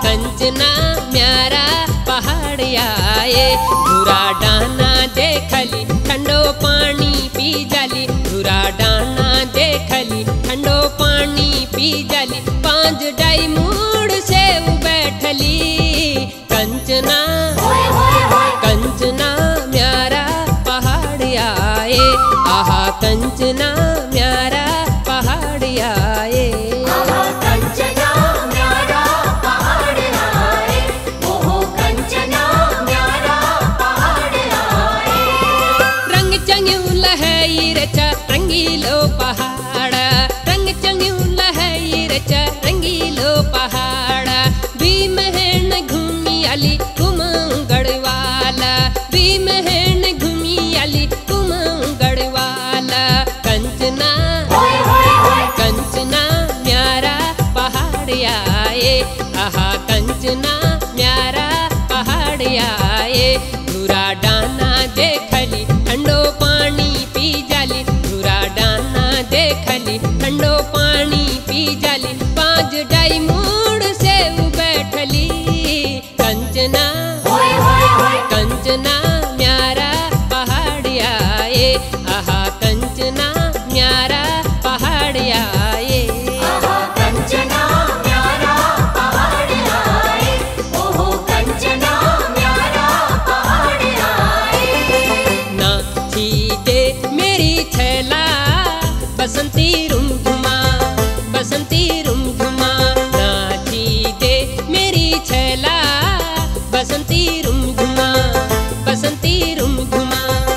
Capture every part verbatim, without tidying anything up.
कंचना म्यारा पहाड़ आए। धुरा डाना देखली ठंडो पानी पी जाली, धुरा डाना देखली ठंडो पानी पी जाली। पांच डाई मूड़ से बैठली कंचना कंचना म्यारा पहाड़ आए। आहा कंचना म्यारा पहाड़ आए। आहा कंचना म्यारा पहाड़ आए, ओहो कंचना म्यारा पहाड़ आए। रंग चंग्यू लहई रचा रंगीलो पहाड़, रंग चंग्यू लहई रचा रंगीलो पहाड़। भीम हेन घूमी आली घुमाऊं गढ़वाला, भीम हेन घूमी आली घुमाऊं गढ़वाला। कंचना कंचना म्यारा पहाड़ आए। आहा कंचना म्यारा पहाड़ आए। धुरा डाना देखली ठंडो पानी पी जाली, धुरा डाना देखली ठंडो पानी पी जाली। पांच डाई मूड़ से बैठली कंचना कंचना म्यारा पहाड़ आए। आहा कंचना म्यारा पहाड़ आए। आहा कंचना म्यारा पहाड़ आए, ओहो कंचना म्यारा पहाड़ आए। नाची दे मेरी छैला बसंती रुमझुमा, बसंती रुमझुमा। नाची दे मेरी छैला बसंती रुमझुमा, बसंती रुमझुमा।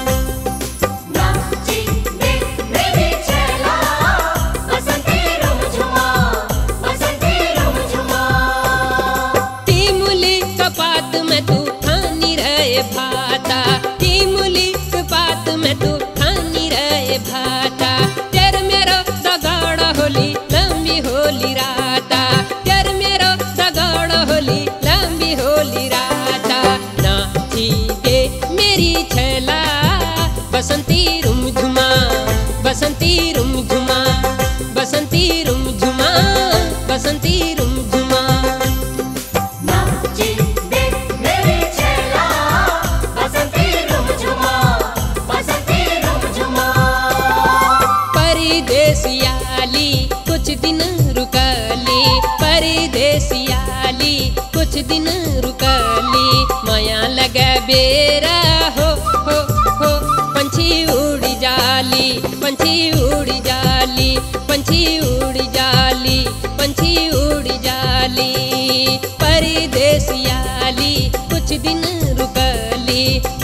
नाची दे मेरी छैला बसंती रुमझुमा, बसंती रुमझुमा। तीमुली कपात में तू ठानी रहे भाता, तीमुली कपात में तू ठानी रहे भाता। तेर मेरो दगाड़ होली लंबी होली राता, तेर मेरो दगाड़ होली लंबी होली राता। नाची दे मेरी छैला बसंती रुमझुमा, बसंती रुमझुमा, बसंती रुमझुमा, बसंती रुमझुमा। नाची दे मेरी छैला बसंती रुमझुमा, बसंती रुमझुमा। परदेसियाली कुछ दिन रुकली, परदेसियाली कुछ दिन रुकली। माया लगे बेरा हो हो हो पंछी उड़ जाली, पंछी उड़ जाली, पंछी उड़ जाली, पंछी उड़ जाली। परदेसियाली कुछ दिन रुकली,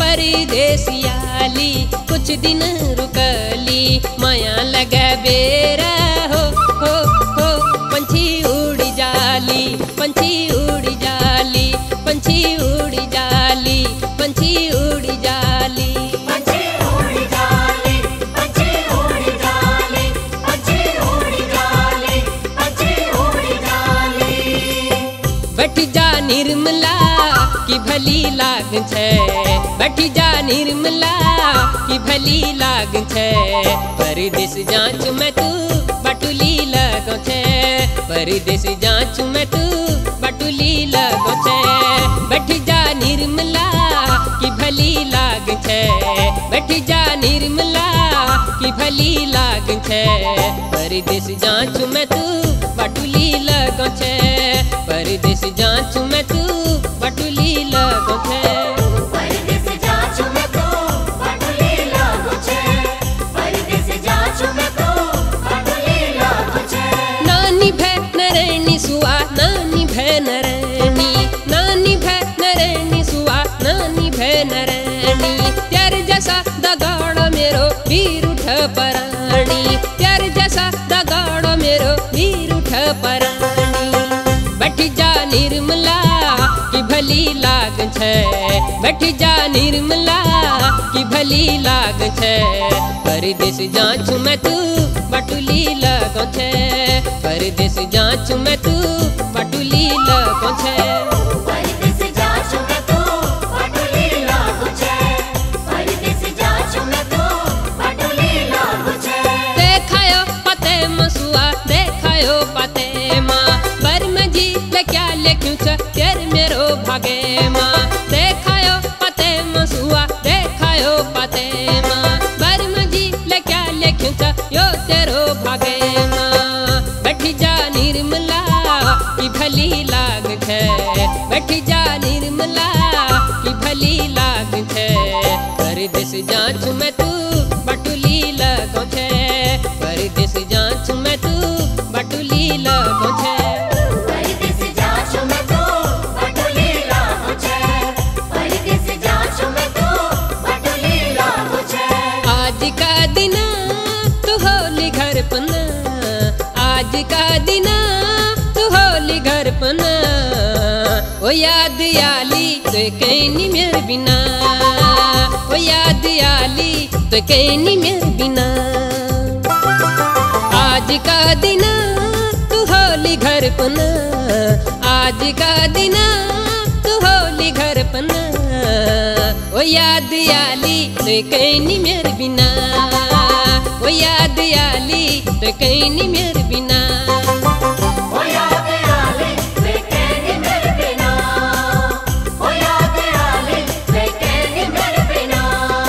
परदेसियाली कुछ दिन रुकली। माया लगे बेरा हो हो हो पंछी उड़ जाली, पंछी उड़ जाली, पंछी उड़ जाली, पंछी उड़ जाली। पंछी उड़ जाली, पंछी उड़ जाली, पंछी उड़ जाली, पंछी उड़ जाली। बैठ जा निर्मला की भली लाग छे, बैठ जा निर्मला की भली लाग छे। परदेस जांच में तू बटुली लगो छे, परदेस जांच में तू बटुली लगो छे। बैठ जा निर्मला की भली लाग छे, बैठ जा निर्मला की भली लाग छे। परदेस जांच में तू बटुली लगो छे, परदेस जांच में तू बटुली लगो छे। परदेस जांच में तू बटुली लगो छे, परदेस जांच में तू बटुली लगो छे। नानी भै नरैनी सुआ, नानी भै नरैनी, नानी भै नरैनी सुआ, नानी भै नरैनी। त्यार जैसा दगाड़ मेरो वीर उठ परानी, त्यार जैसा दगाड़ मेरो वीर उठ परानी। बैठ जा निर्मला की भली लाग छे, बैठ जा निर्मला की भली लाग छे। परदेस जांच में तू बटुली लगो छे, परदेस जांच में तू बटुली लगो छे। परदेस जांच में तू बटुली लगो छे, परदेस जांच में तू बटुली लगो छे। देखायो पते मसुआ, देखायो पते माँ, बर में जी ले क्या लेख्यू छ लाग छे परदेश जाछू मैं तू बटुली लगो छे परदेश जाछू मैं तू बटुली लगो छे परदेश जाछू मैं तू बटुली लागो छे परदेश जाछू मैं तू बटुली लागो छे आज का दिन तू होली घर पना आज का दिन तू होली घर पना ओ याद आली तो कहनी मेरे बिना ओ याद आली तो कहनी मेरे बिना आज का दिन तू होली घर पना आज का दिन तू होली घर पना ओ याद आली तो कहनी मेरे बिना ओ याद आली तो कहनी मेरे बिना ओ याद आली वे कहनी मेरे बिना ओ याद आली वे कहनी मेरे बिना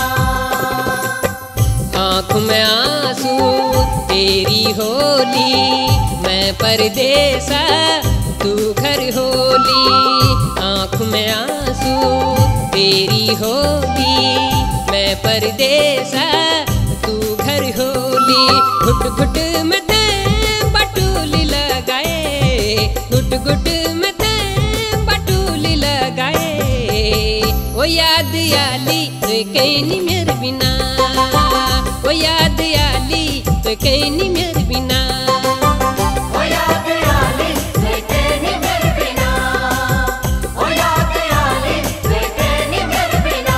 आँख में आंसू तेरी होली मैं परदेसा तू घर होली आँख में आंसू तेरी होली मैं परदेसा तू घर होली घुट घुट में ते बटुली लगाए घुट घुट में ते बटुली लगाए ओ याद आली तो कहनी मेरे बिना ओ याद आली तो कहनी मेरे बिना ओ याद आली वे कहनी मेरे बिना ओ याद आली वे कहनी मेरे बिना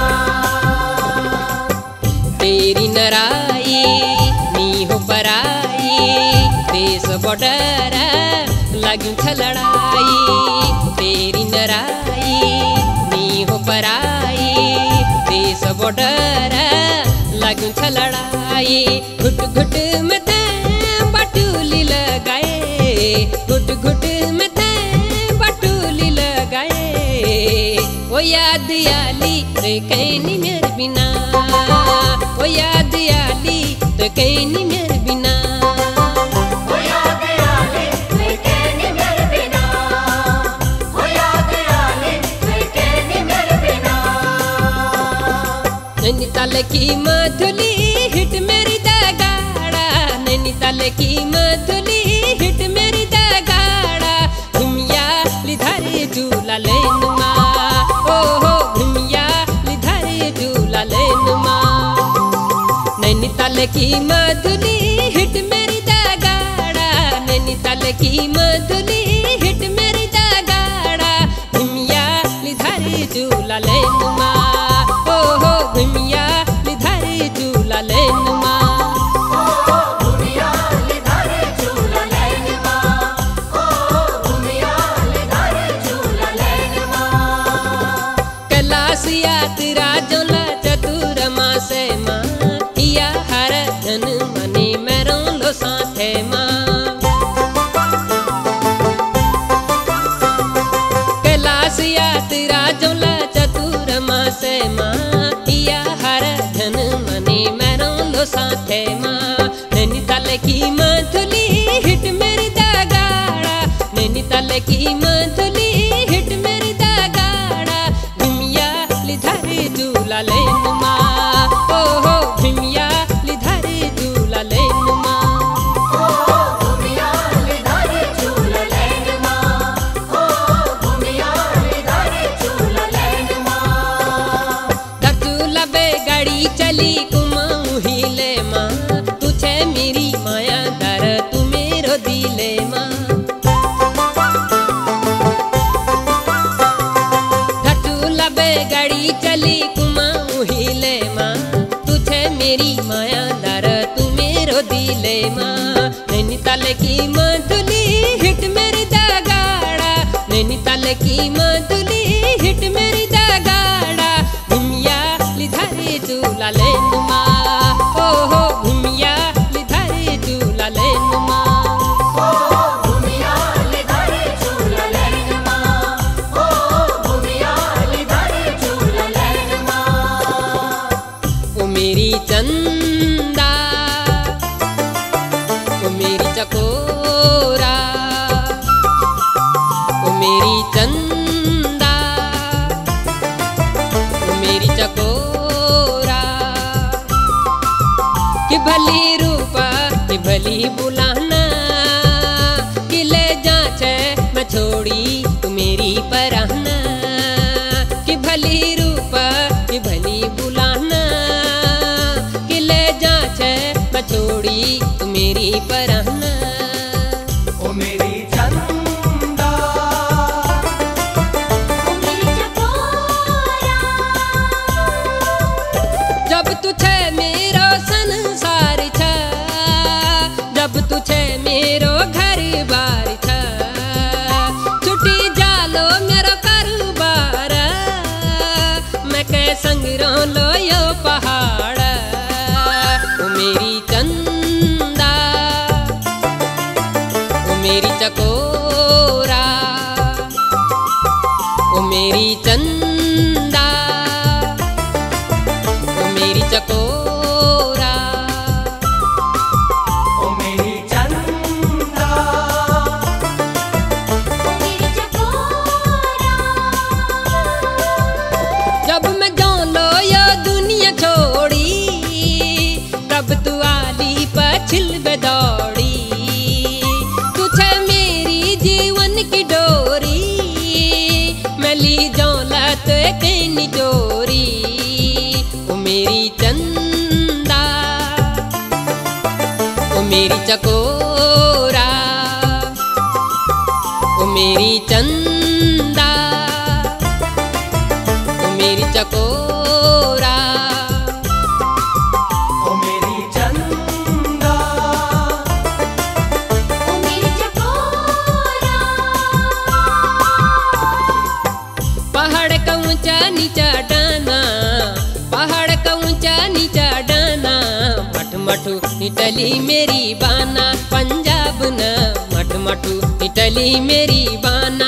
तेरी नराई नी हो पराई देश बॉर्डर लगी छ लड़ाई तेरी नराई नी हो पराई देश बॉर्डर लगी छ लड़ाई घुट घुट में ते बटुली लगाए घुट घुट में ते बटुली लगाए ओ याद आली तो कहनी मेरे बिना ओ याद आली तो कहनी मेरे बिना ओ याद आली वे कहनी मेरे बिना ओ याद आली वे कहनी मेरे बिना नैनीताल की मधुली हिट मेरी दगाड़ा नैनीताल की मधुली हिट मेरी दगाड़ा घुमिया लिधारे झूला लेन माँ ओ हो घुमिया लिधारे झूला लेन माँ नैनीताल की मधुली हिट मेरी दगाड़ा नैनीताल की मधुली हिट मेरी दगाड़ा घुमिया लिधारे झूला लेन माँ ओ हो घुमिया लिधारे झूला लेन माँ घुमिया लिधारे झूला लेन माँ ओ घुमिया लिधारे झूला लेन माँ कैलाश यात्रा जोला चतुर माँ से माँ किया हर जन मनी मेरो लो साथे माँ कैलाश यात्रा जोला चतुर माँ से माँ किया हर जन मनी मेरो लो साथे माँ नैनीताल की मधुली हिट मेरी दगाड़ा नैनीताल की मधुली हिट मेरी दगाड़ा घुमिया लिधारे झूला लेन माँ ओ हो घुमिया लिधारे झूला लेन माँ घुमिया लिधारे झूला लेन माँ ओ घुमिया लिधारे झूला लेन माँ झूला बे गाड़ी चली कुमाऊं हिले माँ तुझे मेरी माया दर तू मेरो दिले माँ झूला बे गाड़ी चली कुमाऊं हिले माँ तुझे मेरी माया दर तू मेरो दिले माँ नैनीताल की मधुली हिट मेरी दगाड़ा नैनीताल की मधुली हिट मेरी दगाड़ा घुमिया लिधारे झूला लेन माँ ओ हो घुमिया लिधारे झूला लेन माँ घुमिया लिधारे झूला लेन माँ ओ घुमिया लिधारे झूला लेन माँ ओ मेरी चंदा ओ मेरी चकोरा ओ मेरी चंदा कि भली रूपा कि भली बुलाना कि ले जाचे मैं छोड़ी तू मेरी पराहना कि भली रूपा कि भली बुलाना कि ले जाचे मैं छोड़ी तू मेरी पराहना। ओ मेरी चंदा ओ मेरी चकोरा जब तुझे मेरो संसार था, जब तुझे मेरो घर बार था, छुट्टी जालो मेरो कारोबार मैं कै संग लो यो पहाड़। ओ मेरी चंदा ओ मेरी चकोरा ओ मेरी चंदा ओ मेरी चकोरा ओ मेरी चंदा ओ मेरी चकोरा जब मैं जान लो यो दुनिया छोड़ी तब तू आली पछिल दौड़ी तुझे मेरी जीवन की डोरी मैं ली जौलत के निचोरी। ओ मेरी चंदा ओ मेरी चकोरा ओ मेरी चंदा ओ मेरी चकोरा ओ मेरी चंदा ओ मेरी चकोरा पहाड़ का ऊंचा नीचा डाना पहाड़ का ऊंचा नीचा डाना मठ मठू इटली मेरी बाना पंजाब न मठ मठू इटली मेरी बाना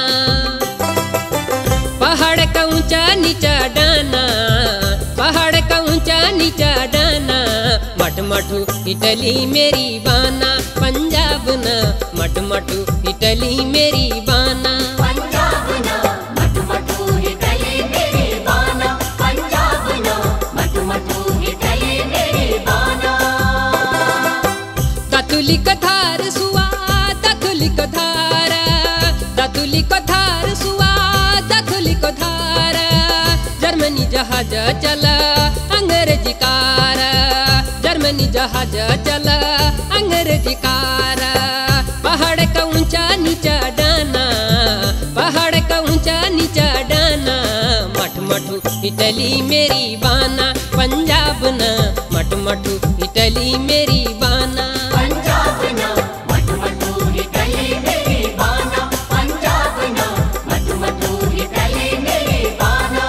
पहाड़ का ऊंचा नीचा डाना पहाड़ का ऊंचा नीचा डाना मठ मठू इटली मेरी बाना पंजाब न मठ मठू इटली मेरी बाना। पंजाब ना मटू मटू हिटली मेरी बाना पंजाब ना मटू मटू हिटली मेरी बाना। दातुली कथार सुआ दातुली कथार दातुली कथार सुआ दातुली कथार जर्मनी जहाज चला अंग्रेजी कार जर्मनी जहाज चला अंग्रेजी कार पहाड़ का ऊंचा नीचा डाना पहाड़ का ऊंचा नीचा डाना मठ मठू इटली मेरी बाना पंजाब न मठ मठू इटली मेरी बाना। पंजाब ना मटू मटू हिटली मेरी बाना पंजाब ना मटू मटू हिटली मेरी बाना।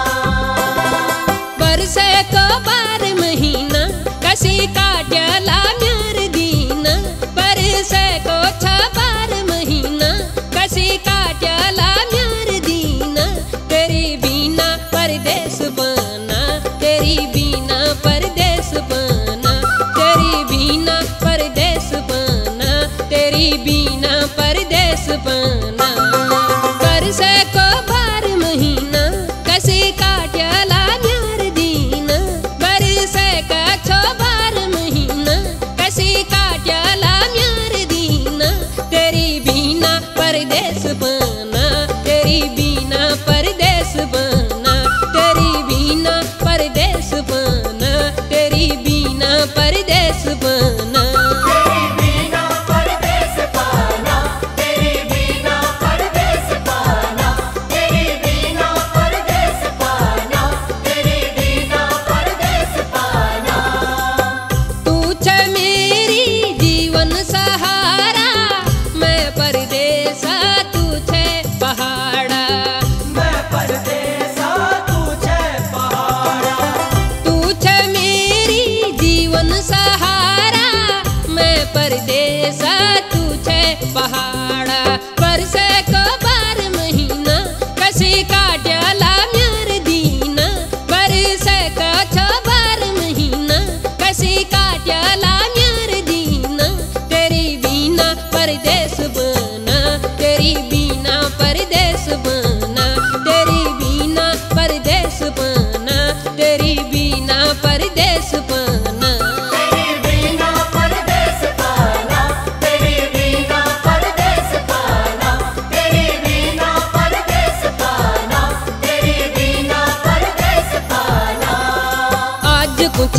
बरसे को बार महीना कसी काटला म्यार दीना बरसे को छ बार महीना कसी काटला म्यार दीना तेरी बीना परदेस बना तेरी बीना परदेस बना तेरी बीना परदेस बना तेरी बीना परदेस बना। बरसे को बार महीना कसी काटला म्यार दीना बरसे का छो बार महीना कसी काटला म्यार दीना तेरी बीना परदेस बना तेरी बीना परदेस बना तेरी बीना परदेस बना तेरी बीना परदेस बना। तेरी बीना परदेस पाना तेरी बीना परदेस पाना तेरी बीना परदेस पाना तेरी बीना परदेस पाना। तू छे मेरी जीवन सहारा मैं परदेसा तू छे पहाड़ा मैं परदेसा तू छे पहाड़ा तू छे मेरी जीवन सहारा मैं परदेसा तू छे पहाड़ा बरसे को बार महीना कसी काटला म्यार दीना बरसे का छ बार महीना कसी काटला म्यार दीना तेरी बीना परदेस बना तेरी बीना परदेस बना तेरी बीना परदेस बना तेरी बीना परदेस बना। तेरी बीना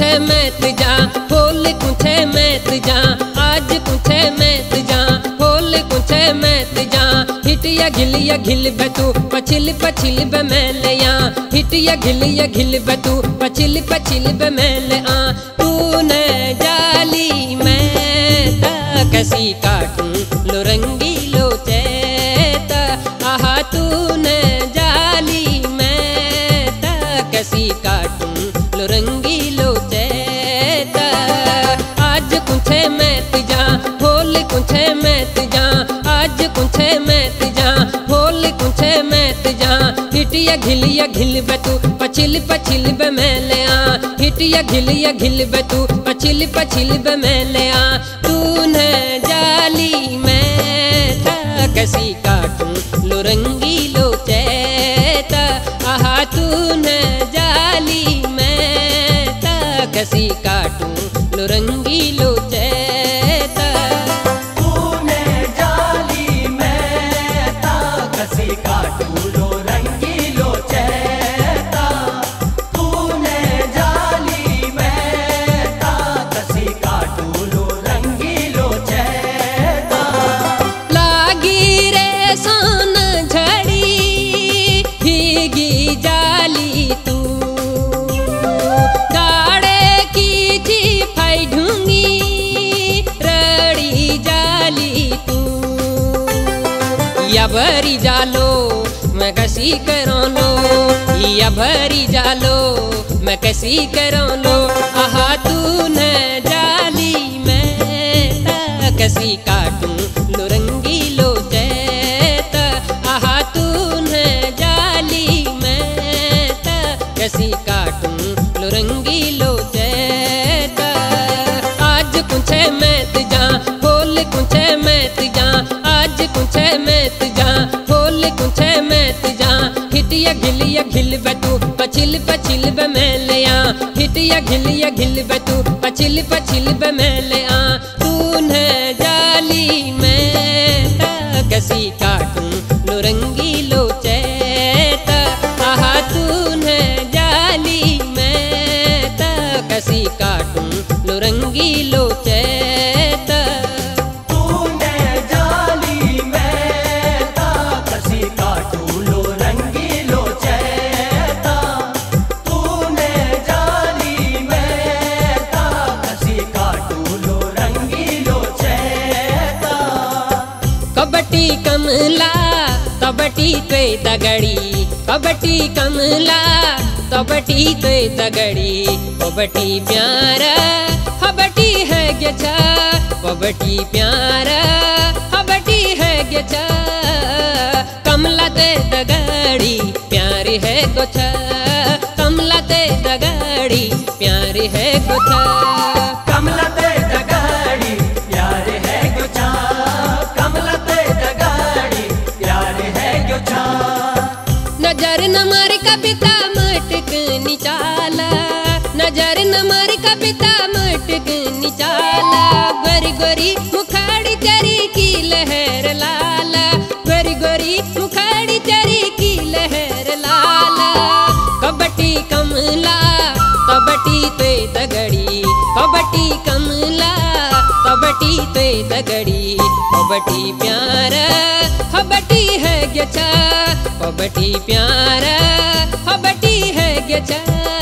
मैत जा होल कुछे मैत जा आज कुछे मैत जा होल कुछे मैत जा हिटिया घिलिया घिल बतू पछिल पछिल बमैलिया हिटिया घिलिया घिल बतू पछिल पछिल बमैलिया तू न जाली मैं ता कसी काटूं लो रंगी लो चैता आहा तू न जाली मैं ता कसी काटूं लो रंगी लो चैता आज कुछे मैत जा होल कुछे मैत जा आज कुछे मैत जा होल कुछे मैत जा हिटिया घिलिया घिल बतू पछिल पछिल बमैलिया हिटिया घिलिया घिल बतू पछिल पछिल बमैलिया तू न जाली मैं था कसी काटूं लो रंगी लो चैता आहा तू न जाली मैं था कसी काटूं लो रंगी लो चैता तूने जाली मैं ता कसी काटूं लो रंगी लो चैता तूने जाली मैं ता कसी काटूं लो रंगी लो चैता लागी रे सोन झड़ी भीगी जाली तू गाड़े की जी फाई ढूंगी रड़ी जाली तू या भरी जालो मैं कसी करो लो या भरी जालो मैं कसी करो लो आहा तू न जाली मैं ता कसी काटूं लो रंगी लो चैता आहा तू न जाली मैं ता कसी काटूं लो रंगी लो चैता आज कुछे मैत जा होल कुछे मैत जा आज कुछे मैत जा होल कुछे मैत जा हिटिया घिलिया घिल बतू पछिल पछिल बमैलिया हिटिया घिलिया घिल बतू पछिल पछिल बमैलिया तू न जाली मैं ता कसी काटूं लो रंगी लो चैता आहा तू न जाली मैं ता कसी काटूं लो रंगी लो चैता तूने जाली मैं ता कसी काटूं लो रंगी लो चैता तूने जाली मैं ता कसी काटूं लो रंगी लो चैता कबड्डी कमला कबड्डी ते दगड़ी कबड्डी कमला कबड्डी ते दगड़ी कबड्डी प्यारा कबड्डी है गेचा कबड्डी प्यारा कबड्डी है गेचा कमला ते दगड़ी प्यारी है गोछा कमला ते दगड़ी प्यारी है गोछा कमला ते दगाड़ी प्यारे है गुचा कमला ते दगाड़ी प्यारे है गुचा नजर न मार कविता मटक निचाला नजर न मार कविता मटक निचाला गोरी गोरी मुखाड़ी तेरी की लहर लाला गोरी गोरी मुखाड़ी तेरी की लहर लाला कबड्डी कमला कबड्डी ते दगड़ी कबड्डी कमला कबड्डी ते दगड़ी कबड्डी प्यारा कबड्डी है गेचा कबड्डी प्यारा कबड्डी है गेचा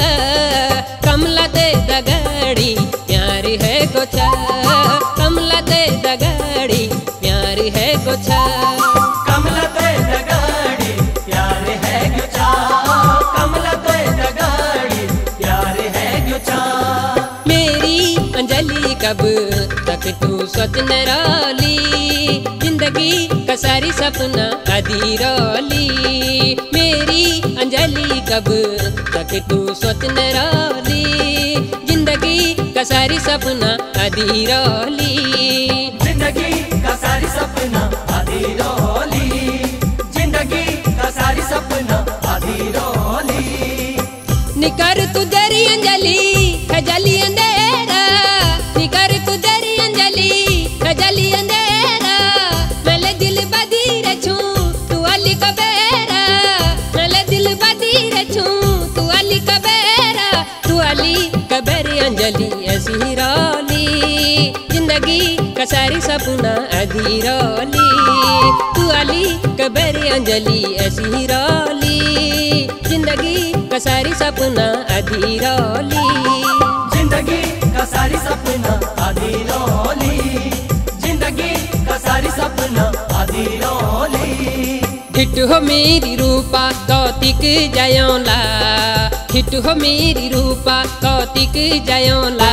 कमला ते दगड़ी प्यारी है गोछा कमला ते दगड़ी प्यारी है गोछा कमला ते दगाड़ी प्यारे है गुचा कमला ते दगाड़ी प्यारे है गुचा मेरी अंजलि कब तक तू सोच निराली जिंदगी का सारी सपना अधीरोली मेरी अंजलि कब तक तू सोच निराली जिंदगी का सारी सपना अधीरोली जिंदगी का सारी सपना आधी रोली जिंदगी का सारी सपना आधी रोली निकर तू दरी अंजलि खजली अंधेरा निकर तू दरी अंजलि खजली अंधेरा मेले दिल बदी रछू तू अली कबेरा मेले दिल बदी रछू तू अली कबेरा तू अली कबेर अंजलि अंजलि ऐसी रौली, जिंदगी का सारी सपना आधी रौली। तू आली कबरी अंजलि ऐसी रौली, जिंदगी का सारी सपना आधी रौली। जिंदगी का सारी सपना आधी रौली, जिंदगी का सारी सपना आधी रौली। हिट हो मेरी रूपा कौतिक जयोला, हिट हो मेरी रूपा कौतिक जयोला।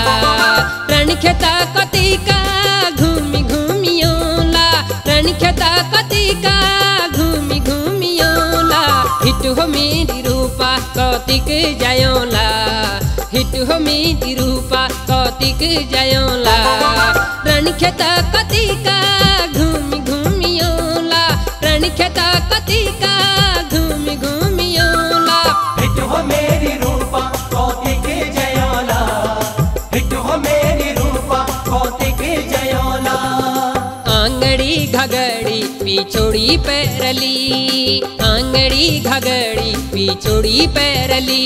रण खेता कतिका घूमी घूमियोला, रण खेता कतिका घूमी घूमियोला। हिट हो मेरी रूपा कौतिक जयोला, हिट हो मेरी रूपा कौतिक जयोला। रण खेता कतिका घूमी घूमियोला, रण खेता कतिका घूमी घूमियोला। हिट हो मेरी रूपा कौतिक जयोला, हिट हो मेरी रूपा कौतिक जयोला। आंगड़ी घगड़ी पिछोड़ी पैरली, आंगड़ी घगड़ी पिछोड़ी पैरली।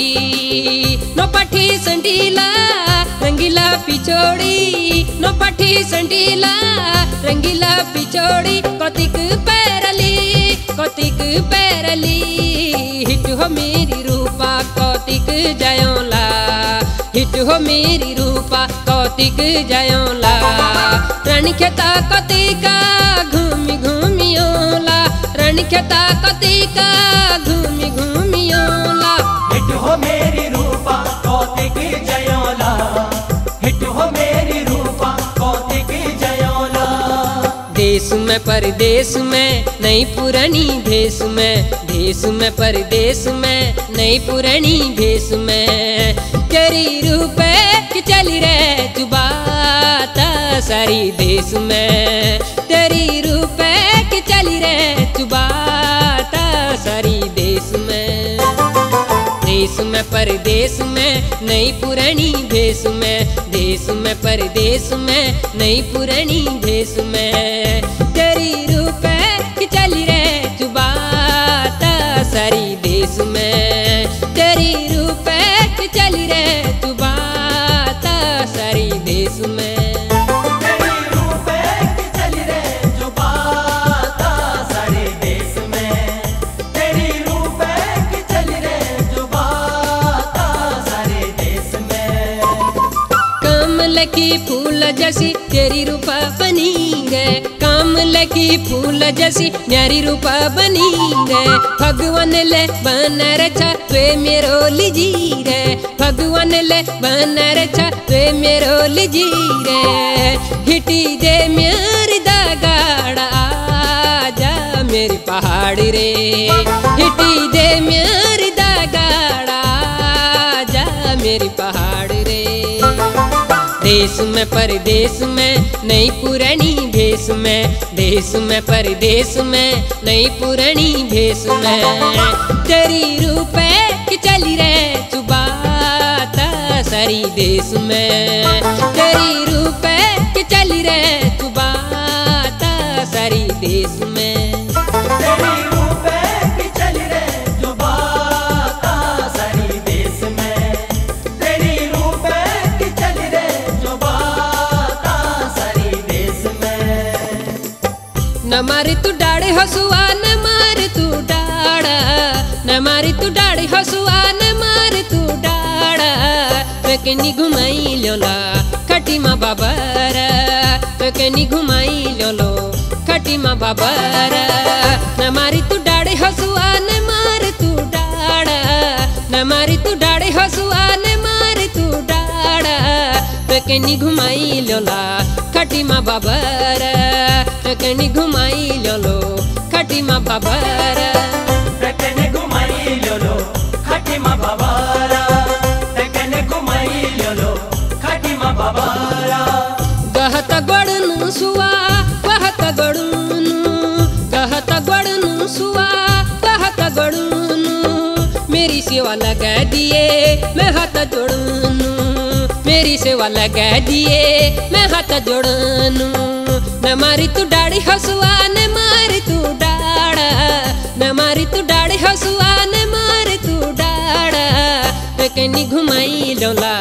नो पठी संडीला रंगीला पिछोड़ी, नो पठी संडीला रंगीला पिछोड़ी। कौतिक पैरली कौतिक पैरली, हिट हो मेरी रूपा कौतिक जयोला, हिट हो मेरी रूपा कौतिक जयोला। रण खेता कतिका घूमी घूमियोला, रण खेता कतिका घूमी घूमियोला। हिट हो मेरी रूपा कौतिक जयोला, हिट हो मेरी रूपा कौतिक जयोला। देश में परदेश में नई पुरानी भेष में, देश में परदेश में नई पुरानी भेष में। तेरी रूपे कि चली रे चुबाता सारी देश में, तेरी रूपे कि चली रे चुबाता सारी देश में। देश में परदेश में नई पुरानी भेष में, देश में परदेश में नई पुरानी भेष में। तेरी रूपे कि चली रे चुबाता सारी देश में, तेरी रूपे कि चली रे चुबाता सारी देश में। तेरी रूपे की चली रे जुबाता सारे देश में, तेरी रूपे की चली रे जुबाता सारे देश में। कमल की फूल जैसी तेरी रूपा बनी गए, कमल की फूल जैसी न्यारी रूपा बनी गए। भगवान ले बन रचा वे मेरो लिजी रे, भगवान ले बन रचा वे मेरो लिजी रे। हिटी दे मेरी दगाड़ आजा मेरी पहाड़ रे, हिटी दे मेरी दगाड़ आजा मेरी पहाड़ रे। देश में परदेश में नई पुरानी भेष में, देश में परदेश में नई पुरानी भेष में। तेरी रूपे कि चली रे चुबाता सारी देश में, तेरी रूपे कि चली रे चुबाता सारी देश में। तेरी रूपे की चली रे जुबाता सारी देश में, तेरी रूपे की चली रे जुबाता सारी देश में। न मारे तू डाड़े हसुआ न मारे तू डाड़ा, न मारे तू डाड़े हसुआ न मारे तू डाड़ा। कनी घुमाई लोला खटी माँ बाबारा, कनी घुमाई लोलो खटी माँ बाबारा। न मारी तू डाड़े हसुआ न मारे तू डाड़ा, न मारी तू डाड़े हसुआ न मारे तू डाड़ा। कनी घुमाई लोला खटी माँ बाबारा, कनी घुमाई लोलो खटी माँ बाबारा। तकने घुमाई लोलो खटी माँ बाबारा, तकने घुमाई लोलो खटी माँ बाबारा। गहत गड़नु सुआ गहत गड़नु, गहत गड़नु सुआ गहत गड़नु। मेरी सेवा लगा दिए मैं हाथ जोड़नु, मेरी सेवा लगा दिए मैं हाथ जोड़नु। न मारी तू डाड़ी हसुआ न मारी तू डाड़ा, न मारी तू डाड़ी हसुआ न मारी तू डाड़ा। कनी घुमाई लोला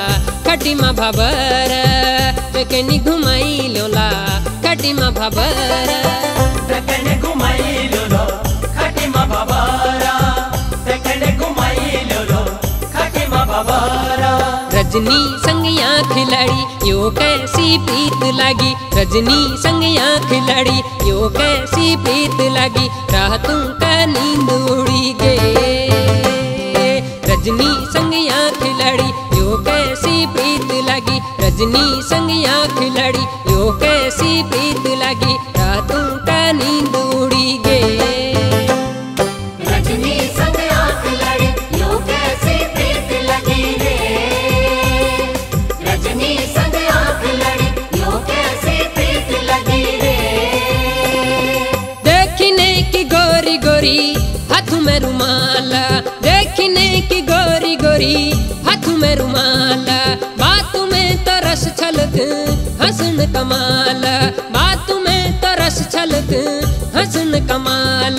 खटिमा भाबर बेकनी घुमाई लोला खटिमा भाबर तकने घुमाई लोलो खटिमा बाबारा तकने घुमाई लोलो खटिमा बाबारा रजनी संगिया खिलाड़ी यो कैसी प्रीत लागी रजनी संगिया खिलाड़ी यो कैसी प्रीत लागी रातों का नींद उड़ी गए रजनी संगिया खिलाड़ी यो कैसी प्रीत लागी रजनी संगिया खिलाड़ी यो कैसी प्रीत लागी रातों का नींद उड़ी गए रजनी संग आँख लड़ी यो कैसी प्रीत लगी रे रजनी संग आँख लड़ी यो कैसी प्रीत लगी रे देखने की गोरी गोरी हाथों में रुमाला देखने की गोरी गोरी हाथों में रुमाला बातों में तो रस छलक हसन कमाल बातों में तो रस छलक हसन कमाल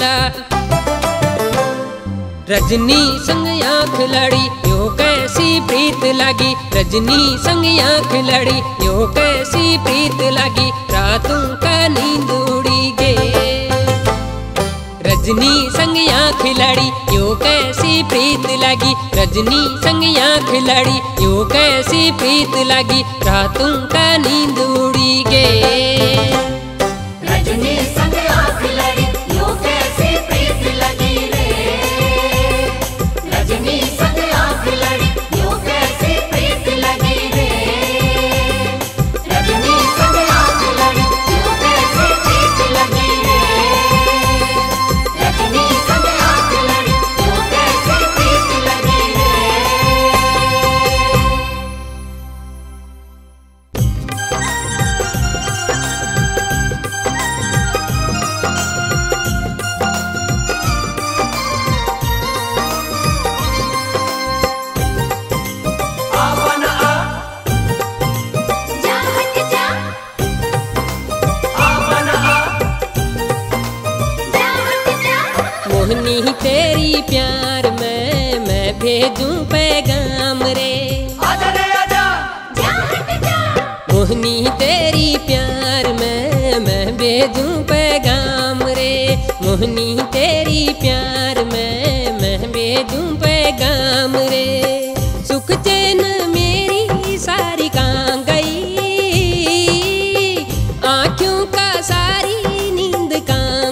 रजनी संग आँख लड़ी यो कैसी प्रीत लागी रजनी संग आँख लड़ी यो कैसी प्रीत लागी रातों का नींद उड़ी गए रजनी संग आँख लड़ी यो कैसी प्रीत लागी रजनी संग आँख लड़ी यो कैसी प्रीत लागी रातों का नींद उड़ी गए रजनी संग आँख लड़ी यो कैसी प्रीत लगी रे रजनी संग आँख लड़ी यो कैसी प्रीत लगी रे रजनी संग आँख लड़ी यो कैसी प्रीत लगी रे रजनी संग आँख लड़ी यो कैसी प्रीत लगी रे आवन आ जा हट जा आवन आ जा हट जा मोहनी तेरी प्यार में मैं भेजूं पैगाम रे आजा रे आजा जा हट जा मोहनी तेरी प्यार में मैं भेजूं पैगाम रे मोहनी तेरी प्यार में मैं भेजूं पैगाम रे सुख चैन मेरी सारी कां गई आँखों का सारी नींद कां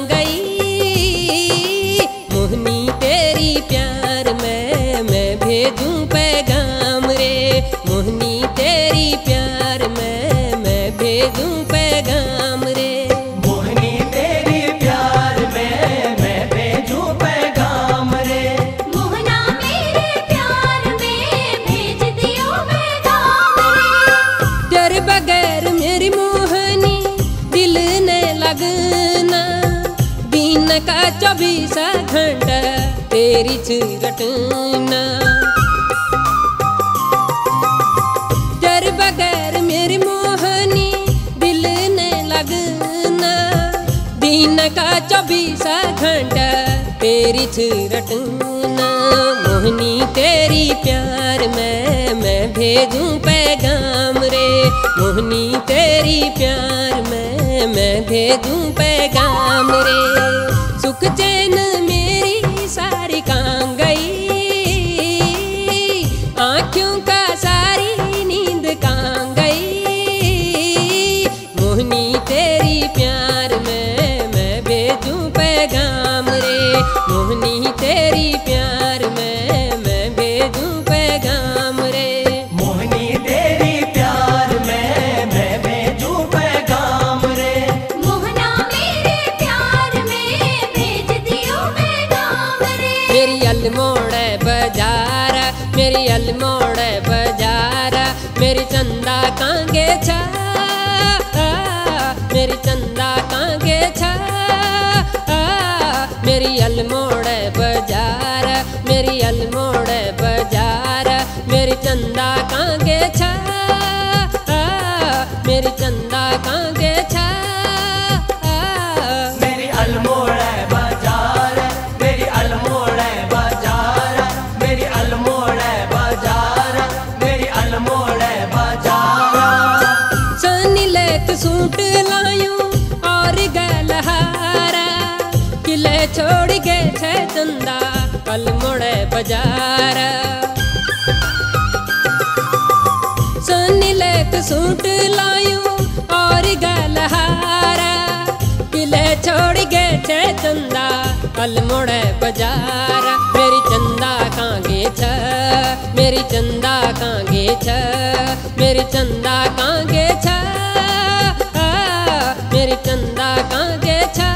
गई मोहनी तेरी प्यार में मैं भेजूं पैगाम रे मोहनी तेरी प्यार में मैं भेजूं पैगाम रे मोहनी तेरी प्यार में मैं भेजूं पैगाम रे मोहना मेरे प्यार में भेज दियो पैगाम रे तेरे बगैर मेरी मोहनी दिल ने लगना दिन का चौबीस घंटा तेरी रटना तेरे बगैर मेरी मोहनी दिल ने लगना दिन का चौबीस घंटा तेरी रटना मोहनी तेरी प्यार में मैं भेजूं पैगाम रे मोहनी तेरी प्यार में मैं भेजूं पैगाम रे सुख चैन मेरी सारी कां गई आँखों का सारी नींद कां गई मोहनी तेरी प्यार में मैं भेजूं पैगाम रे मोहनी तेरी प्यार में मैं भेजूं पैगाम रे मोहनी तेरी प्यार में मैं भेजूं पैगाम रे मोहना मेरे प्यार में भेज दियो पैगाम रे मेरी अल्मोड़ बाजार मेरी अल्मोड़ बाजार मेरी चंदा कांगे छा मेरी चंदा कांगे छा मेरी अल्मोड़ बाजार मेरी अल्मोड़ बाजार मेरी चंदा कांगे छा मेरी चंदा कांगे छा मेरी अल्मोड़ बाजार मेरी अल्मोड़ बाजार मेरी अल्मोड़ बाजार मेरी अल्मोड़ सूट लायूं और गलहारा किले छोड़ के छे चंदा कल मोड़े बाजार सनीलेक सूट लायूं और गलहारा किले छोड़ के छे चंदा कल मोड़े बाजार मेरी चंदा कांगे छ मेरी चंदा कांगे छ मेरी चंदा कांगे छ मेरी चंदा कांगे छ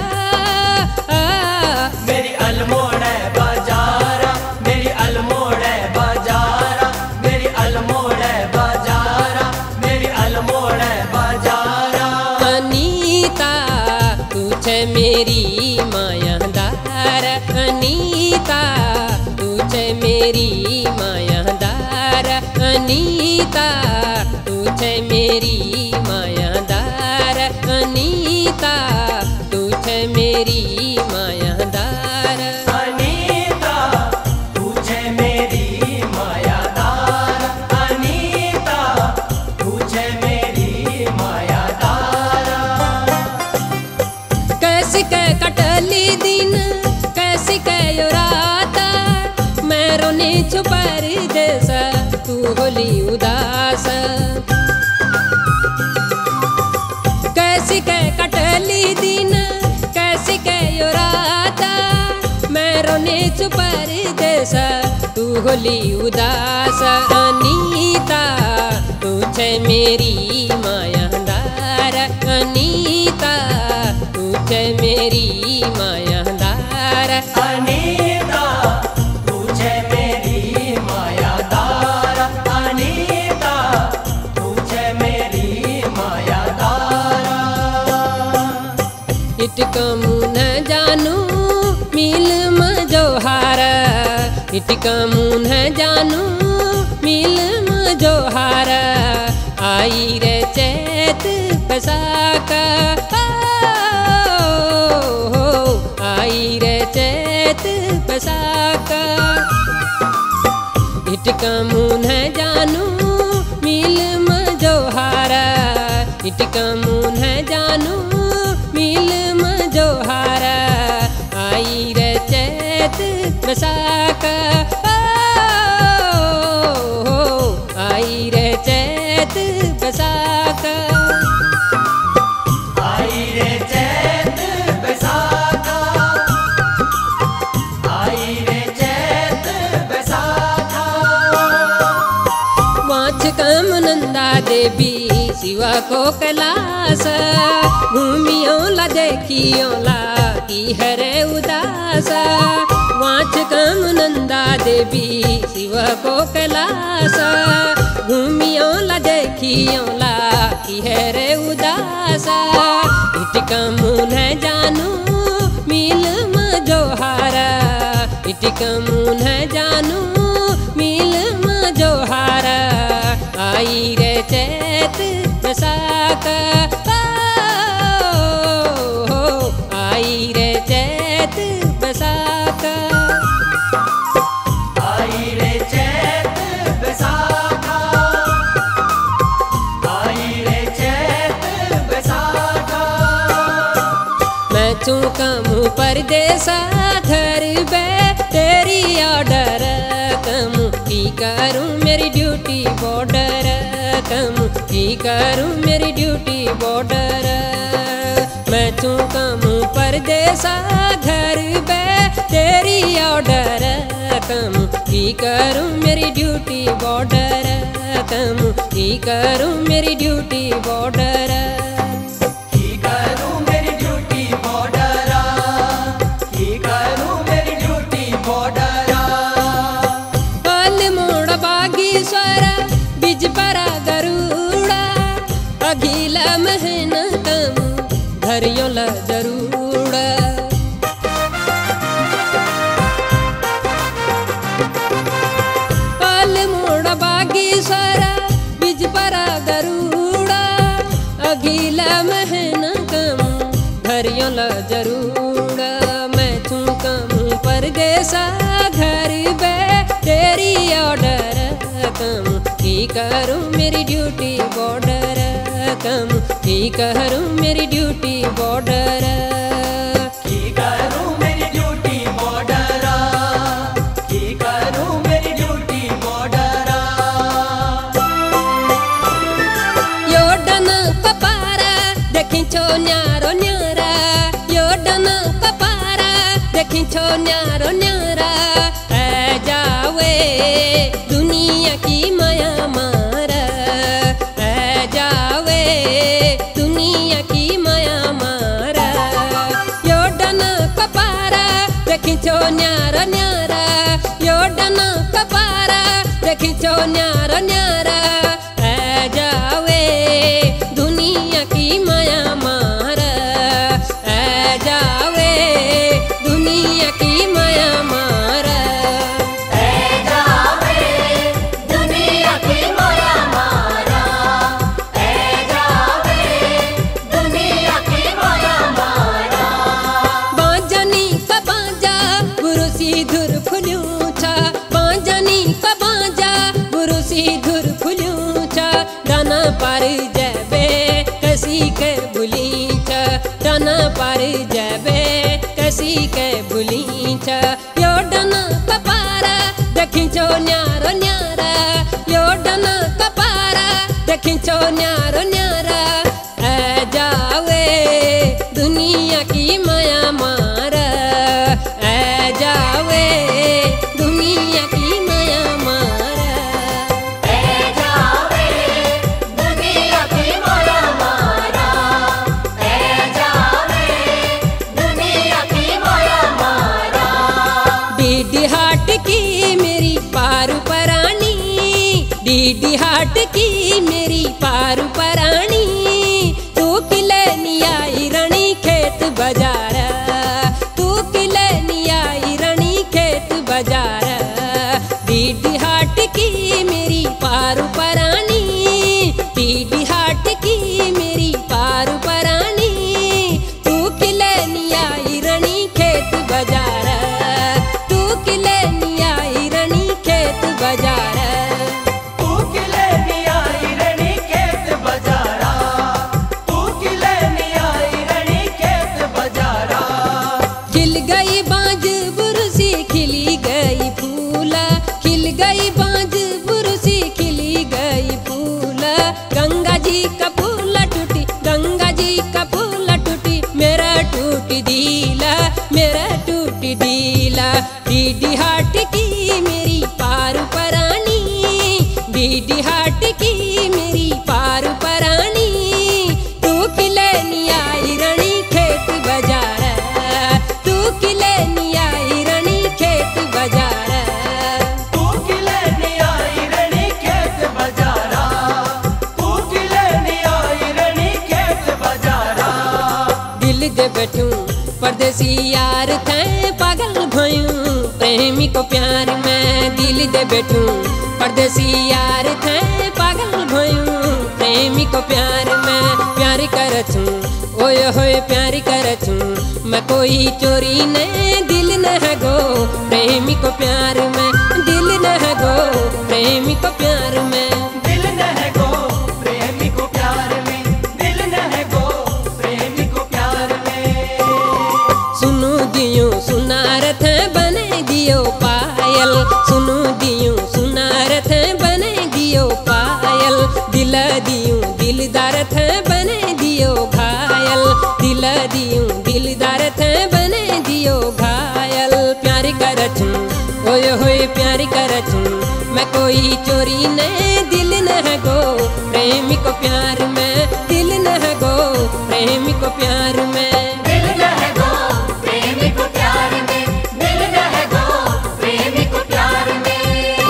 मेरी अलमोड़े बाजारा मेरी अलमोड़े बाजारा मेरी अलमोड़े बाजारा मेरी अलमोड़े बाजारा अनीता तू छे मेरी मायादार अनीता तू छे मेरी मायादार अनीता तू छे मेरी मायादार अनीता तू छे मेरी मायादार अनीता तुझे मेरी मायादार अनीता तुझे मेरी मायादार कैसी के कटली दिन कैसी के यो रात मैं रोनी छुपर जैसा तू होली उदास कैसी के कटली दिन कैसी के यो रात मैं रोनी छुपर जैसा तू होली उदास अनीता तू छे मेरी मायादार अनीता तू छे मेरी मायादार अनीता तुझे मेरी मायादार अनीता तुझे मेरी मायादार इटकम न जानू मिल मजोहार इटकम न जानू मिल मजोहार आई रे चैत बसाका आई रे चैत बसाका इटकम न जानू मिल मजोहार इटकम न जानू मिल मजोहार आई रे चैत बसाका आई रे चैत बसाका आई रे चैत बैसाखा आई रे चैत बैसाखा वाच कम नंदा देवी शिवा को कैलास घूमियो ला देखियो ला की हरे उदास वाच कम नंदा देवी शिवा को कैलास घूमियो ला देखियो ला की हरे उदास इटकम न जानू मिल मजोहारा इटकम न जानू मिल मजोहारा आई रे चैत बसाका आई रे चैत बसाका आई रे चैत बैसाखा आई रे चैत बैसाखा मैं चूका मुँह परदेसा घर बे तेरी ऑर्डर कम की करूँ मेरी ड्यूटी बॉर्डर कम की करूँ मेरी ड्यूटी बॉर्डर मैं चूका मुँह परदेसा घर बे तेरी ऑर्डर कम की करूँ मेरी ड्यूटी बॉर्डर कम की करूँ मेरी ड्यूटी बॉर्डर की करूँ मेरी ड्यूटी बॉर्डरा की करूँ मेरी ड्यूटी बॉर्डरा पाल मोड़ बागीश्वर बिज परा गरुड़ा अघिला मेहनतम धरियो ला जरूड़ा पाल मोड़ बागीश्वर बिज परा गरुड़ा अघिला मेहनतम धरियो ला जरूड़ा मैं चूकम परदेसा घर बे तेरी ऑर्डर कम की करूँ मेरी ड्यूटी बॉर्डर कम की करूं मेरी ड्यूटी बॉर्डर की करूं मेरी ड्यूटी बॉर्डर की करूं मेरी ड्यूटी बॉर्डर योडन कपारा देखी छो न्यारो न्यारा योडन कपारा देखी छो न्यारो न्यारा ऐ जावे दुनिया की माया मारा ऐ जावे दुनिया की माया मारा योडन कपारा देखी छो न्यारा न्यारा योडन कपारा देखी छो न्यारा न्यारा ऐ जावे दुनिया की माया मारा ऐ जावे दुनिया की माया मारा ऐ जावे दुनिया की माया मारा ऐ जावे दुनिया की माया मारा बांजनी का बांजा गुरु धुर फुल्यूचा बांजनी का बांजा गुरु धुर फुल्यूचा डाना पार जबे कसी के बुलीचा डाना पार जबे कसी के बुलीचा यो डाना कपारा देखी छो न्यारो न्यारा यो डाना कपारा देखी छो न्यारो न्यारा ऐ जावे दुनिया की माया मारा ऐ जावे दुनिया की माया मारा ऐ जावे दुनिया की माया मारा ऐ जावे दुनिया की माया मारा डीडी हाट की मेरी पारू परानी डीडी हाट की मेरी पारू परानी तू किले नियाई रणी खेत बाजारा तू किले नियाई रणी खेत बाजारा डीडी हाट की मेरी पारू परानी डीडी हाट की मेरी पारू परानी तू किले नियाई रणी खेत बाजारा तू किले नियाई रणी खेत बाजारा तू किले नियाई रणी खेत बजारा तू किले नियाई रणी खेत बजारा खिल गई बांझ बुरसी खिली गई फूला खिल गई बांझ बुरसी खिली गई फूला गंगा जी का फूला टूटी गंगा जी का फूला टूटी मेरा टूटी दीला मेरा टूटी दीला डीडी हाट की मेरी पारू परानी डीडी हाट की मेरी पारू परानी तू किले नियाई रणी खेत बाजारा तू किले नियाई रणी खेत बाजारा तू किले नियाई रणी खेत बजारा तू किले नियाई रणी खेत बजारा दिल दे बैठूं परदेसी यार थे पागल भयूं प्रेमी को प्यार में दिल दे बैठूं परदेसी यार थे पागल भयूं प्रेमी को प्यार में प्यार करछूं ओए होए प्यार करछूं मैं कोई चोरी ने दिल न है गो प्रेमी को प्यार में दिल न है गो प्रेमी को प्यार में दिल न है गो प्रेमी को प्यार में दिल न है गो प्रेमी को प्यार में सुनो दियो सुनारथ बने दियो पायल सुनो दियो सुनारथ बने दियो पायल दिल दियो दिलदार थे बने दियो घायल दिल दियो दिलदार थे बने दियो घायल प्यार करछूं ओए होए प्यार करछूं मैं कोई चोरी ने दिल न है गो प्रेमी को प्यार में दिल न है गो प्रेमी को प्यार में दिल न है गो प्रेमी को प्यार में दिल न है गो प्रेमी को प्यार में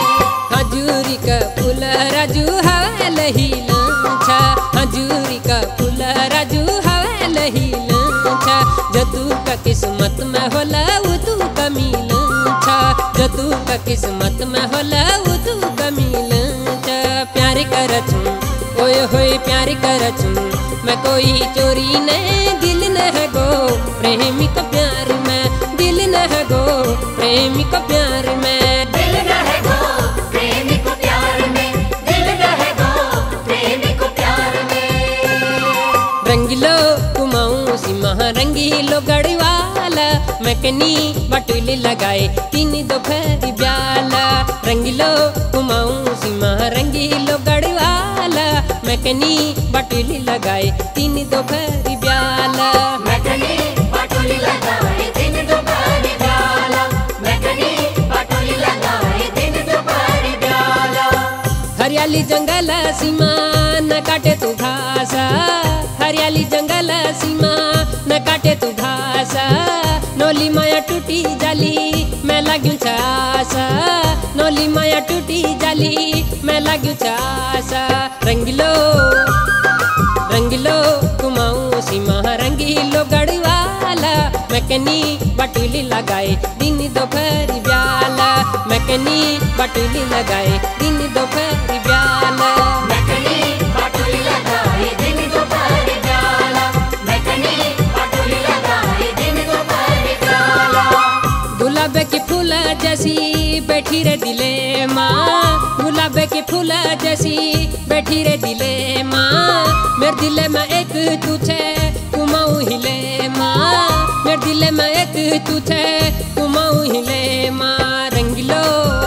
हजूरी का फूल राजू हवा लही लांछा हजूरी का फूल राजू हवा लही लांछा जदू का किस्मत में होला उदू का मिलांछा जदू का किस्मत में होला उदू का मिलांछा प्यार करछूं ओए होए प्यार करछूं मैं कोई चोरी ने दिल न है गो प्रेमी को प्यार में दिल न है गो प्रेमी को प्यार में दिल न है गो प्रेमी को प्यार में दिल न है गो प्रेमी को प्यार में रंगीलो कुमाऊं सीमा रंगीलो गढ़वाला मैकनी बटुली लगाए तीन दोपहर ब्याला रंगीलो कुमाऊं सीमा रंगीलो गढ़वाला मैकनी बटुली लगाए तीन दोपहर ब्याला मैकनी बटुली लगाए दिन दोपहर ब्याला मैकनी बटुली लगाए दिन दोपहर ब्याला हरियाली जंगल सीमा न काटे तू घासा हरियाली जंगल सीमा न काटे तू घासा नोली माया टूटी जाली मैं लाग्यूं छासा नोली माया टूटी जाली मैं लाग्यूं छासा रंगीलो रंगीलो कुमाऊं सीमा रंगीलो गढ़वाला मैकनी बटुली लगाए दिन दोपहर ब्याला मैकनी बटुली लगाए दिन दोपहर ब्याला मैकनी बटुली लगाए दिन दोपहर ब्याला मैकनी बटुली लगाए दिन दोपहर ब्याला गुलाब के फूल जैसी बैठी रे दिले माँ गुलाब के फूल जैसी बैठी रे दिले माँ मेरे दिले में एक तू छे कुमाऊं हिले माँ मेरे दिले में एक तू छे कुमाऊं हिले माँ रंगीलो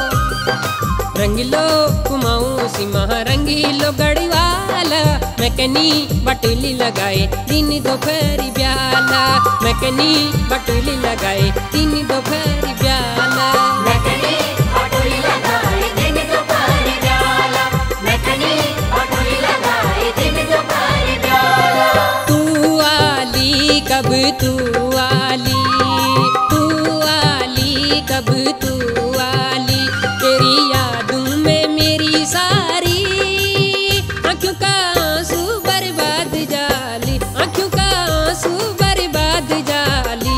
रंगीलो कुमाऊं सीमा रंगीलो गढ़वाला मैकनी बटुली लगाए दिन दोपहर ब्याला मैकनी बटुली लगाए दिन दोपहर ब्याला मैकनी बटुली लगाए दिन दोपहर ब्याला मैकनी बटुली लगाए दिन दोपहर ब्याला तू आली कब तू आली तू आली कब तू आली तेरी यादों में मेरी सारी आँखों का आंसू बर्बाद जाली आँखों का आंसू बर्बाद जाली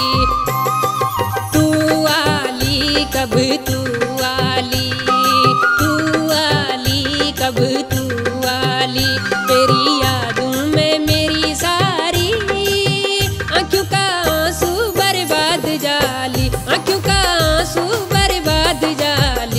तू आली कब तू आली तू आली कब तू आली तेरी यादों में मेरी सारी आँखों का आंसू बर्बाद जाली आँखों का आंसू बर्बाद जाली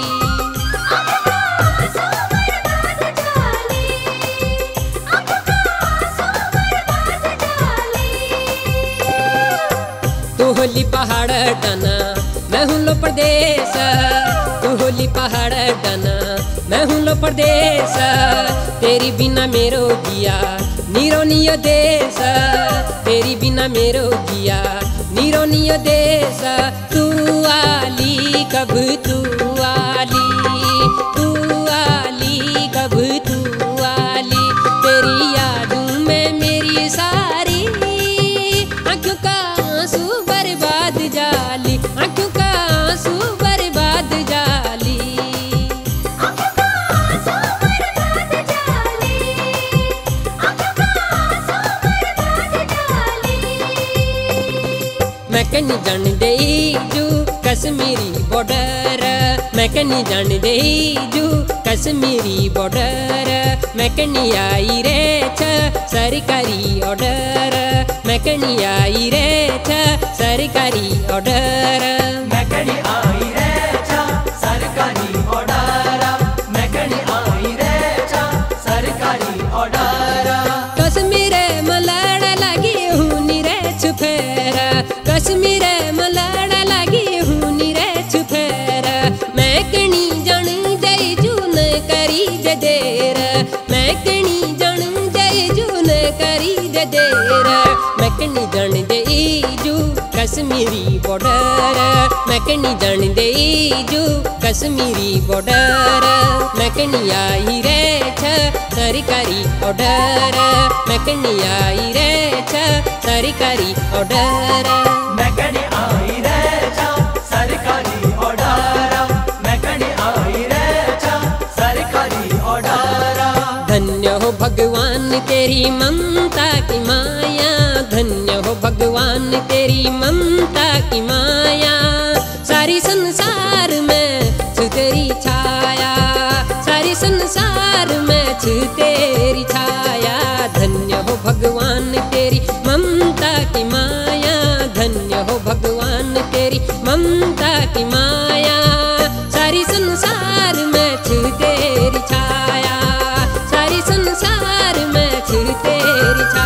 तू होली पहाड़ डना मैं हूँ लो प्रदेश तू होली पहाड़ डना मैं हूँ लो प्रदेश तेरी बिना मेरो जिया नीरो नियो देश तेरी बिना मेरो जिया नीरो नियो देश तू आली कब तू आली तू आली कब तू आली तेरी यादों में मेरी सारी आँखों का आंसू बर्बाद जाली आँखों का आंसू बर्बाद जाली मैं कनी जान दे जू कश्मीरी बॉर्डर मैं कनी जान दे जू कश्मीरी बॉर्डर मैं कनी आई रे छ सरकारी ऑर्डर मैं कनी आई रे छ सरकारी ऑर्डर मैकनी आई रे छा सरकारी ऑर्डर मैकनी आई रे छा सरकारी ऑर्डर कश्मीर मलाड़ लगी हूँ रे छुफेरा कश्मीर मलाड़ लगी हूँ रे छुफेरा मैं कनी जन जय जून करी जदेर मैं कनी जन जय जून करी जदेर मैं कनी जन जय जू कश्मीरी बॉर्डर मैं कनी जन जय जू कश्मीरी बॉर्डर मैं कनी आई रे छ सरकारी ऑर्डर मैं कनी आई रे छ सरकारी ऑर्डर मैकनी आई रे छा सरकारी ऑर्डर मैकनी आई रे छा सरकारी ऑर्डर धन्य हो भगवान तेरी ममता की माया धन्य हो भगवान तेरी ममता की माया सारी संसार में छु तेरी छाया सारी संसार में छु तेरी छाया धन्य हो भगवान तेरी ममता की माया धन्य हो भगवान तेरी ममता की माया सारी संसार में छु तेरी छाया सारी संसार में छु तेरी छाया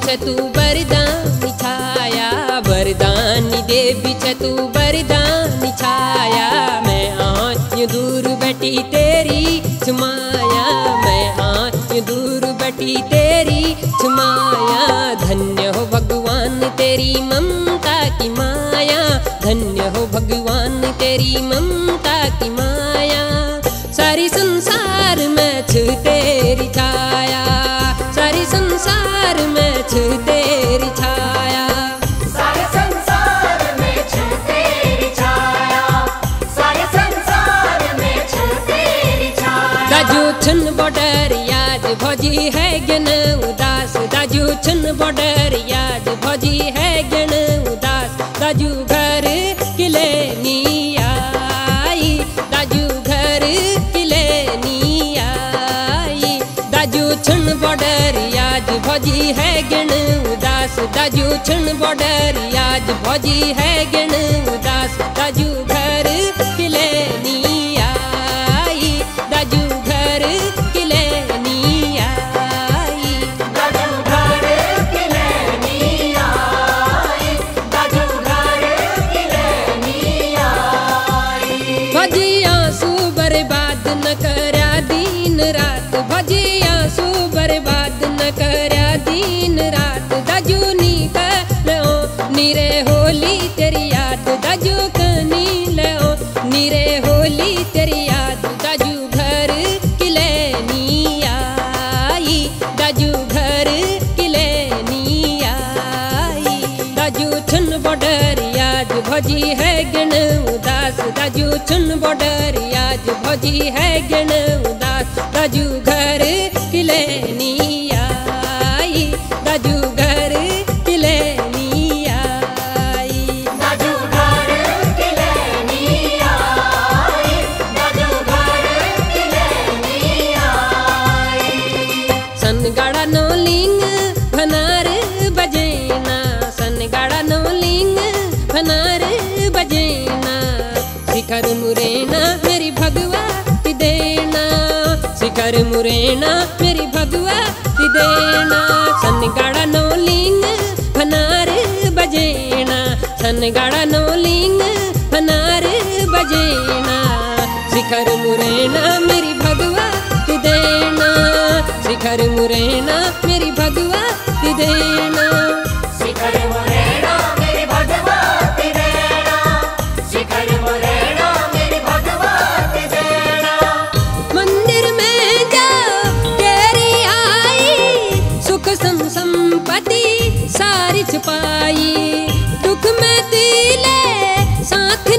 छ तू वरदानी छाया, वरदानी देवी छ तू वरदानी छाया। मैं आऊं दूर बैठी तेरी छमाया, मैं आऊं दूर बैठी तेरी छमाया। धन्य हो भगवान तेरी ममता की माया, धन्य हो भगवान तेरी ममता की माया। सारी संसार में छ तेरी छाया, सारी संसार में छ तेरी छाया। सारे संसार में छ तेरी छाया, सारे संसार में छ तेरी छाया। दाजू छन बॉर्डर याद भौजी है ज्ञान उदास, दाजू छन बॉर्डर याद भौजी है ज्ञान उदास। दाजू घर किले नी आई, दाजू घर किले नी आई। दाजू छन बॉर्डर याद भौजी है ज्ञान उदास, दाजू छन बॉर्डर याद भौजी है ज्ञान उदास। दाजू घर किले नी आई, दाजू घर किले नी आई। दाजू घर किले नी आई, दाजू घर किले नी आई। भजी आंसू बर्बाद न करया दिन रात, भजी आंसू बर्बाद न करया दिन रात। दाजू नी कलो नीरे होली तेरी याद, दाजू कनी लो नीरे होली तेरी याद। दाजू घर किले नी आई, दाजू घर किले नी आई। दाजू छन बॉर्डर याद भौजी है ज्ञान उदास, दाजू छन बॉर्डर याद भौजी है ज्ञान उदास। दाजू घर किले नी आई, दाजू घर किले नी आई। दाजू घर किले नी आई, दाजू घर किले नी आई। सन गाड़ा नो लिंग भनार बजेना, सन गाड़ा नो लिंग भनार बजेना। शिखर मुरेना मेरी भगवा ती देना, शिखर मुरेना मेरी भगवा ती देना। सन गाड़ा नो लिंग भनार बजेना, सन गाड़ा नो लिंग भनार बजेना। शिखर मुरेना मेरी भगवा ती देना, शिखर मुरेना मेरी भगवा ती देना। शिखर मुरेना मेरी भगवती देना, शिखर मुरेना मेरी भगवती देना। मंदिर में जाओ तेरी आई, सुख सम संपत्ति सारी छुपाई। दुख में दिले साथ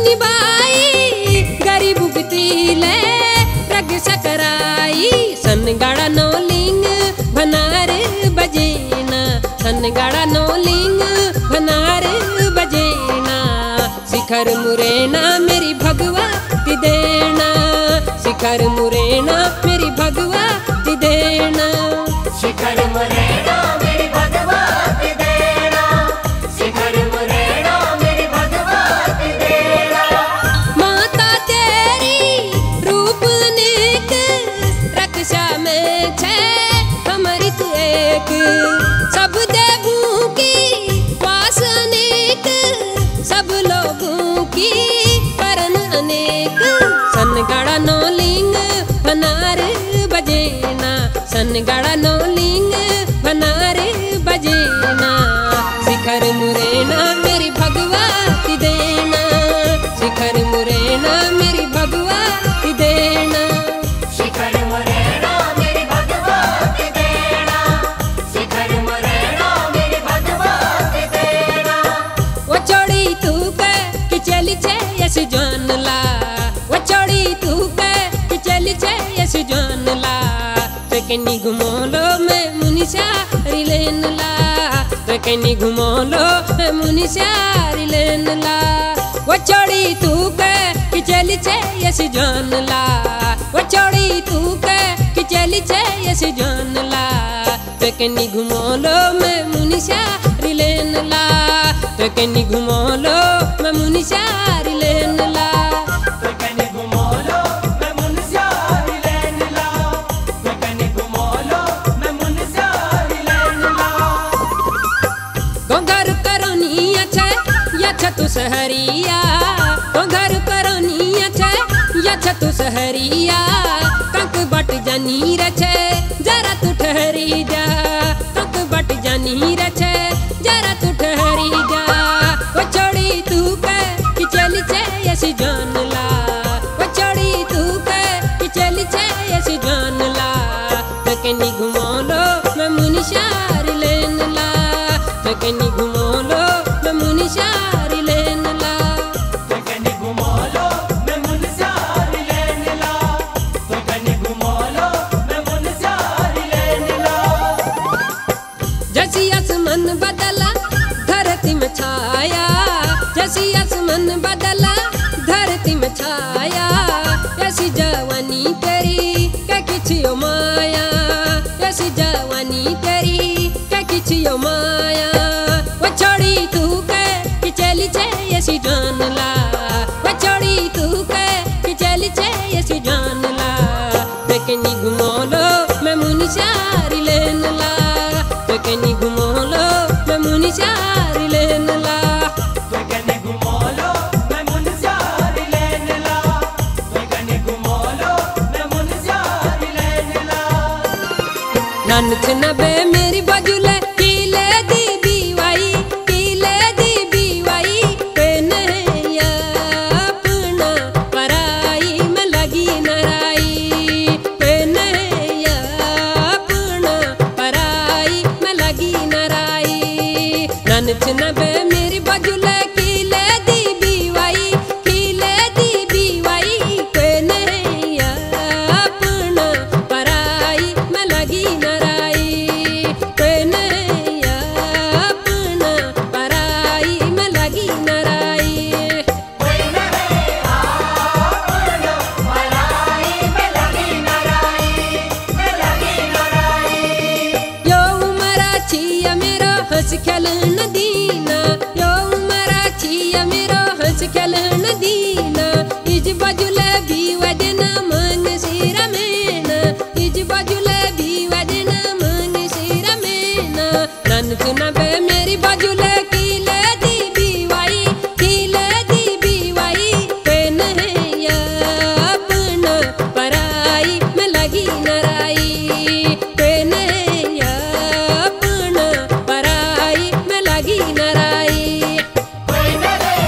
निभाई, गरीब दिले रक्षा कराई। सन गाड़ा नो लिंग भनार बजेना, सन गाड़ा नो लिंग भनार बजेना। शिखर मुरेना मेरी भगवा ती देना, शिखर मुरेना मेरी भगवा ती देना। शिखर मुरेना मेरी भगवती देना, शिखर मुरेना मेरी भगवती देना। माता तेरी रूप अनेक, रक्षा में छे अमृत एक। सब देवों की वास अनेक, सब लोगों की करन अनेक। सन गाड़ा नो लिंग भनार बजेना, सन गाड़ा नो लिंग भनार बजेना। शिखर मुरेना मेरी भगवा ती देना, शिखर मुरेना मेरी भगवा ती देना। शिखर मुरेना मेरी भगवती देना, शिखर मुरेना मेरी भगवती देना। वो चोड़ी तू के कि चली छे यस जान ला, वो चोड़ी तू के कि चली छे यस जान ला। ते कनी घुमो लो मैं मुनिशा रिलेन ला, ते कनी घुमो लो मैं मुनिशा रिलेन ला। वो चोड़ी तू के कि चली छे यस जान ला, वो चोड़ी तू के कि चली छे यस जान ला। ते कनी घुमो लो मैं मुनिशा रिलेन ला, ते कनी घुमो लो मैं मुनिशा रिलेन ला। तो कने घुमो लो मैं मुनस्यारी लैन ला, तो कने घुमो लो मैं मुनस्यारी लैन ला। छतु सहरिया तो घर करनिया छे या छतु सहरिया कंक बट जानी रछे जरा तू ठहरी जा कंक बट जानी रछे जरा तू ठहरी जा वो छोड़ी तू के कि चली छे ऐसी जान ला वो छोड़ी तू के कि चली छे ऐसी जान ला तो कनी घुमा लो मैं मुनिशार लेन ला तो कनी घुमा लो मैं मुनिशार लेन ला तो कनी घुमा लो मैं मुनस्यार लेन ला तो कनी घुमा लो मैं मुनस्यार लेन ला जैसी आसमान बदला धरती में छाया जैसी आसमान बदला धरती में छाया ऐसी जवानी तेरी क्या किछियो माया ऐसी जवानी तेरी क्या किछियो माया वो छोड़ी तू के कि चली छे ऐसी जान ला वो छोड़ी तू के कि चली छे ऐसी जान ला कनी घुमा लो मैं मुनिशार लेन ला कनी घुमा लो मैं मुनिशार लेन ला तो कनी घुमा लो मैं मुनस्यार लेन ला तो कनी घुमा लो मैं मुनस्यार लेन ला नन छनबे मेरी बजुले कीले दी बीवाई कीले दी बीवाई पेन या अपना पराई में लगी नराई पेन या अपना पराई में लगी नराई नन छनबे मेरी बजुले कीले दी बीवाई कीले दी बीवाई पेन या अपना पराई में लगी नराई पेन या अपना पराई में लगी नराई कोई न रे आपनो पराई में लगी नराई में लगी नराई यो उमरा छिया मेरो हंस खेलन दीना यो उमरा छिया मेरो हंस खेलन दीना इज बजुले भी वजना मन सिरा मेना इज बजुले भी वजना मन सिरा मेना नन चुनबे मेरी बजुले कीले दी बीवाई कीले दी बीवाई पेन या अपना पराई में लगी नराई पेन या अपना पराई में लगी नराई कोई न रे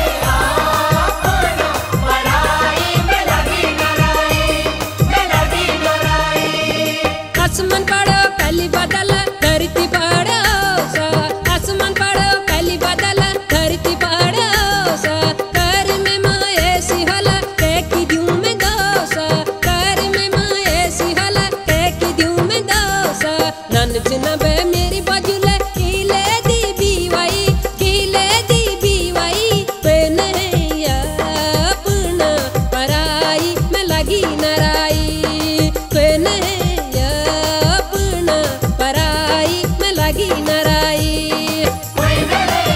आपनो पराई में लगी नराई में लगी नराई आसमान पड़ो पहली बदल धरती पड़ो सा आसमान पड़ो पहली बदल धरती पड़ो सा कर में माँ ऐसी होला की दूं में दोसा कर में माँ ऐसी होला की दूं में दोसा नन चुनबे मेरी बजुले कीले दी बीवाई कीले दी बीवाई पेन या अपना पराई में लगी नराई पेन या अपना पराई में लगी नराई कोई न रे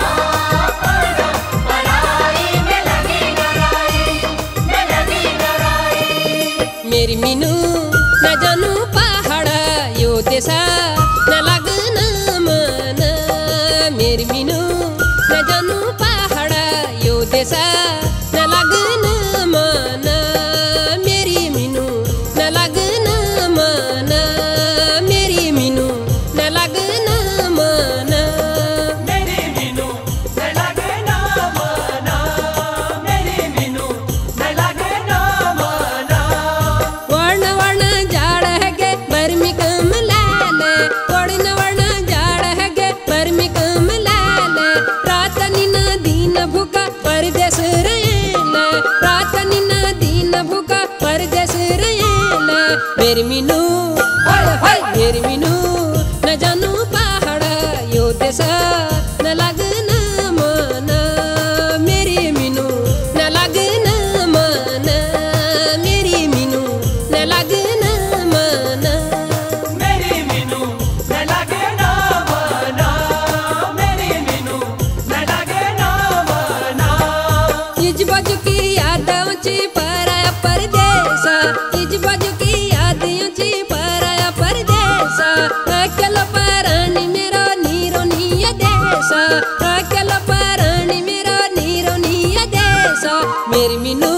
आपनो पराई में लगी नराई में लगी नराई मेरी मीनू न जानू पहाड़ा यो देसा न लगना माना मेरी मीनू न जानू पहाड़ा यो देसा न लगना माना मेरी मीनू न लगना माना मेरी मीनू न लगना माना मेरी मीनू न लगे ना माना मेरी मीनू न लगे ना माना वर्ण वर्ण जाड़ है गे बरमी कम लाले वर्ण वर्ण जाड़ है गे बरमी कम लाले रात नीना दीन भूखा परदेस रहेला रात नीना दीन भूखा परदेस रहेला मेरी मीनू हाय हाय मेरी मीनू न जानू पहाड़ा यो देसा न लगना माना मेरी मीनू न लगना माना मेरी मीनू न लगना माना मेरी मीनू न लगे ना माना मेरी मीनू न लगे ना माना इज बाजू की याद ऊंची पराया परदेसा इज बाजू की याद ऊंची पराया परदेसा मेरी मीनू